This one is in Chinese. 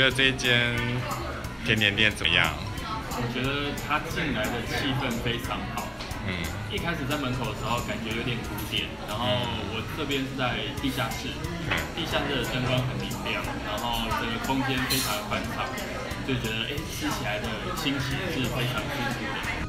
得这一间甜点店怎么样？ 我觉得它进来的气氛非常好。一开始在门口的时候感觉有点古典，然后我这边是在地下室，地下室的灯光很明亮，然后整个空间非常的宽敞，就觉得吃起来的心情是非常舒服的。